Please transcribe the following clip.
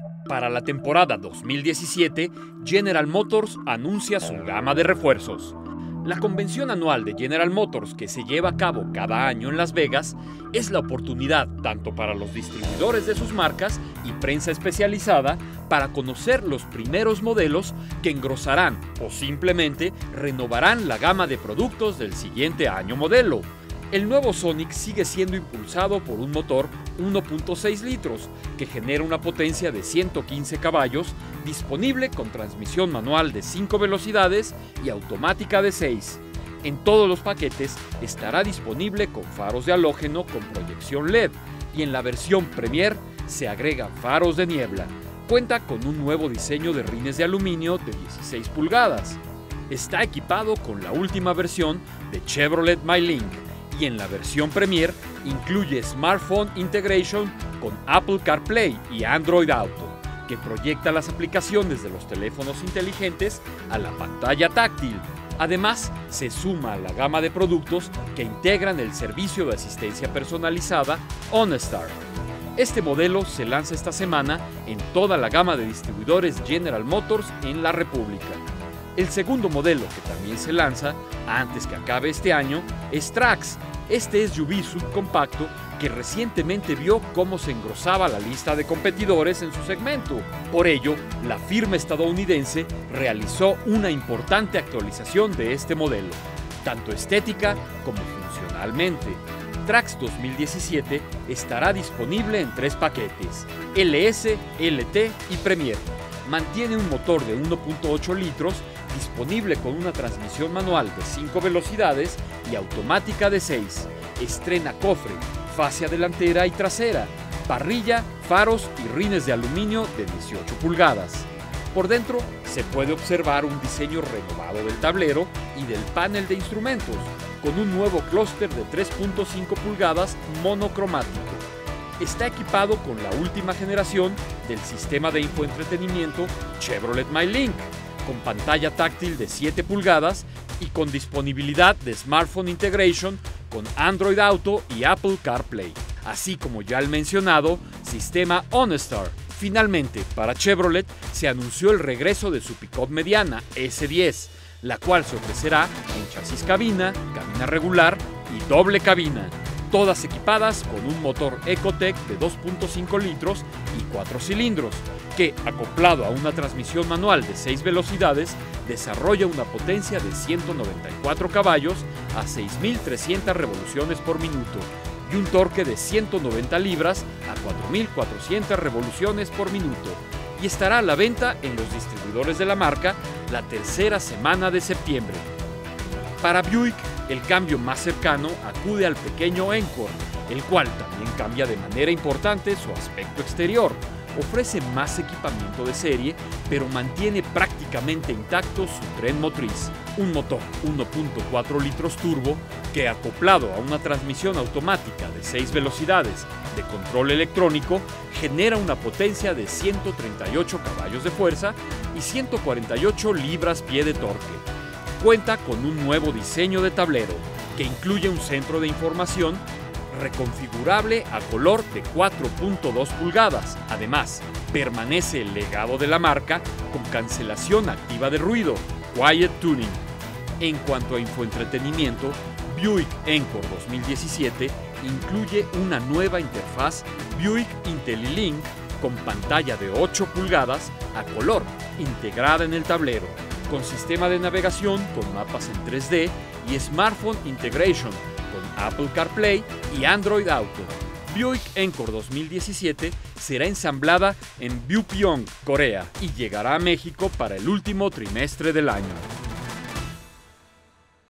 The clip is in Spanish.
Para la temporada 2017, General Motors anuncia su gama de refuerzos. La convención anual de General Motors, que se lleva a cabo cada año en Las Vegas, es la oportunidad tanto para los distribuidores de sus marcas y prensa especializada para conocer los primeros modelos que engrosarán o simplemente renovarán la gama de productos del siguiente año modelo. El nuevo Sonic sigue siendo impulsado por un motor 1.6 litros que genera una potencia de 115 caballos, disponible con transmisión manual de 5 velocidades y automática de 6. En todos los paquetes estará disponible con faros de halógeno con proyección LED y en la versión Premier se agregan faros de niebla. Cuenta con un nuevo diseño de rines de aluminio de 16 pulgadas. Está equipado con la última versión de Chevrolet MyLink. Y en la versión Premier incluye Smartphone Integration con Apple CarPlay y Android Auto, que proyecta las aplicaciones de los teléfonos inteligentes a la pantalla táctil. Además, se suma a la gama de productos que integran el servicio de asistencia personalizada OnStar. Este modelo se lanza esta semana en toda la gama de distribuidores General Motors en la República. El segundo modelo que también se lanza, antes que acabe este año, es Trax. Este SUV subcompacto que recientemente vio cómo se engrosaba la lista de competidores en su segmento. Por ello, la firma estadounidense realizó una importante actualización de este modelo, tanto estética como funcionalmente. Trax 2017 estará disponible en 3 paquetes, LS, LT y Premier. Mantiene un motor de 1.8 litros disponible con una transmisión manual de 5 velocidades y automática de 6. Estrena cofre, fascia delantera y trasera, parrilla, faros y rines de aluminio de 18 pulgadas. Por dentro se puede observar un diseño renovado del tablero y del panel de instrumentos, con un nuevo clúster de 3.5 pulgadas monocromático. Está equipado con la última generación del sistema de infoentretenimiento Chevrolet MyLink, con pantalla táctil de 7 pulgadas y con disponibilidad de Smartphone Integration con Android Auto y Apple CarPlay, así como ya el mencionado sistema OnStar. Finalmente, para Chevrolet se anunció el regreso de su pick-up mediana S10, la cual se ofrecerá en chasis cabina, cabina regular y doble cabina, todas equipadas con un motor Ecotec de 2.5 litros y 4 cilindros, que, acoplado a una transmisión manual de 6 velocidades, desarrolla una potencia de 194 caballos a 6.300 revoluciones por minuto y un torque de 190 libras a 4.400 revoluciones por minuto, y estará a la venta en los distribuidores de la marca la tercera semana de septiembre. Para Buick, el cambio más cercano acude al pequeño Encore, el cual también cambia de manera importante su aspecto exterior. Ofrece más equipamiento de serie, pero mantiene prácticamente intacto su tren motriz, un motor 1.4 litros turbo que, acoplado a una transmisión automática de 6 velocidades de control electrónico, genera una potencia de 138 caballos de fuerza y 148 libras-pie de torque. Cuenta con un nuevo diseño de tablero, que incluye un centro de información reconfigurable a color de 4.2 pulgadas. Además, permanece el legado de la marca con cancelación activa de ruido, Quiet Tuning. En cuanto a infoentretenimiento, Buick Encore 2017 incluye una nueva interfaz Buick IntelliLink con pantalla de 8 pulgadas a color integrada en el tablero, con sistema de navegación con mapas en 3D y Smartphone Integration con Apple CarPlay y Android Auto. Buick Encore 2017 será ensamblada en Bucheon, Corea, y llegará a México para el último trimestre del año.